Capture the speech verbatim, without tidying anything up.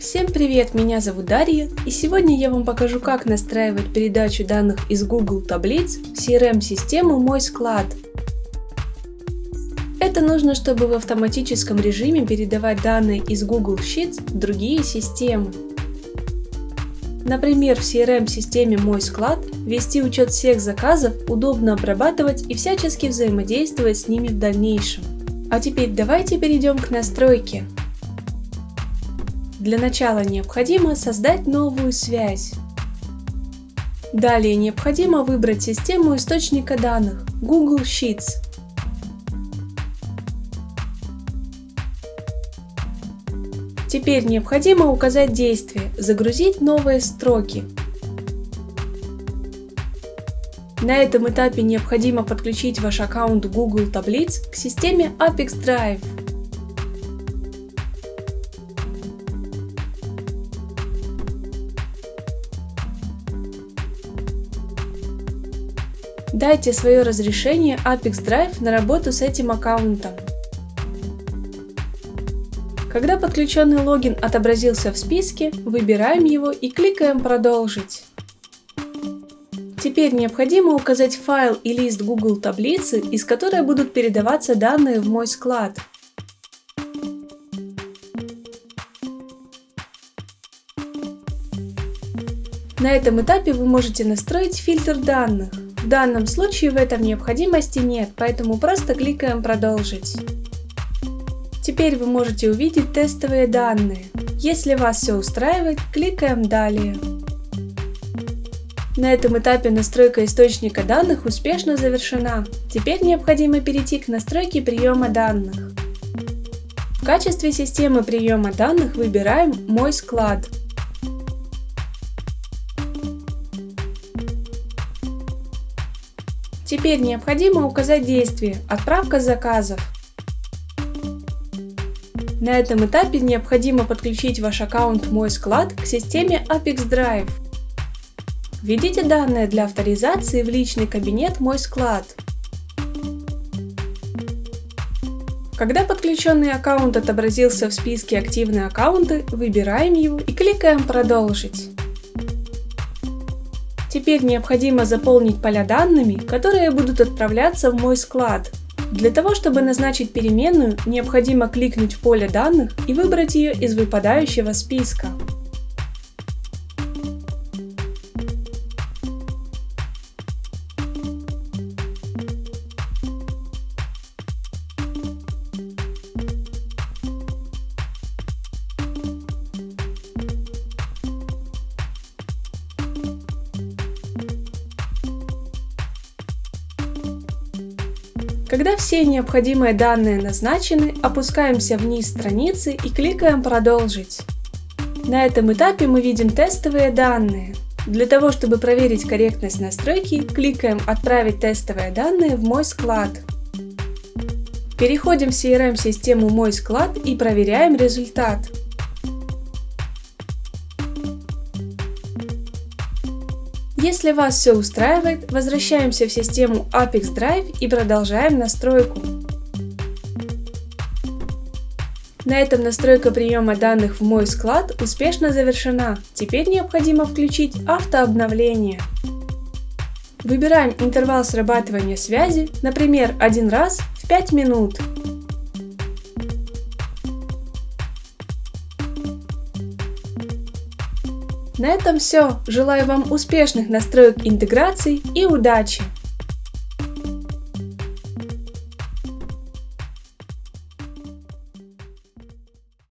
Всем привет, меня зовут Дарья, и сегодня я вам покажу, как настраивать передачу данных из Google таблиц в си эр эм-систему «Мой склад». Это нужно, чтобы в автоматическом режиме передавать данные из Google Sheets в другие системы. Например, в си эр эм-системе «Мой склад» вести учет всех заказов удобно обрабатывать и всячески взаимодействовать с ними в дальнейшем. А теперь давайте перейдем к настройке. Для начала необходимо создать новую связь. Далее необходимо выбрать систему источника данных Google Sheets. Теперь необходимо указать действие «Загрузить новые строки». На этом этапе необходимо подключить ваш аккаунт Google таблиц к системе Apex Drive. Дайте свое разрешение Apex Drive на работу с этим аккаунтом. Когда подключенный логин отобразился в списке, выбираем его и кликаем «Продолжить». Теперь необходимо указать файл и лист Google таблицы, из которой будут передаваться данные в мой склад. На этом этапе вы можете настроить фильтр данных. В данном случае в этом необходимости нет, поэтому просто кликаем «Продолжить». Теперь вы можете увидеть тестовые данные. Если вас все устраивает, кликаем «Далее». На этом этапе настройка источника данных успешно завершена. Теперь необходимо перейти к настройке приема данных. В качестве системы приема данных выбираем «Мой склад». Теперь необходимо указать действие «Отправка заказов». На этом этапе необходимо подключить ваш аккаунт «Мой склад» к системе Apex Drive. Введите данные для авторизации в личный кабинет «Мой склад». Когда подключенный аккаунт отобразился в списке «Активные аккаунты», выбираем его и кликаем «Продолжить». Теперь необходимо заполнить поля данными, которые будут отправляться в мой склад. Для того, чтобы назначить переменную, необходимо кликнуть в поле данных и выбрать ее из выпадающего списка. Когда все необходимые данные назначены, опускаемся вниз страницы и кликаем «Продолжить». На этом этапе мы видим тестовые данные. Для того, чтобы проверить корректность настройки, кликаем «Отправить тестовые данные в мой склад». Переходим в си эр эм-систему «Мой склад» и проверяем результат. Если вас все устраивает, возвращаемся в систему Apex Drive и продолжаем настройку. На этом настройка приема данных в мой склад успешно завершена. Теперь необходимо включить автообновление. Выбираем интервал срабатывания связи, например, один раз в пять минут. На этом все. Желаю вам успешных настроек интеграций и удачи!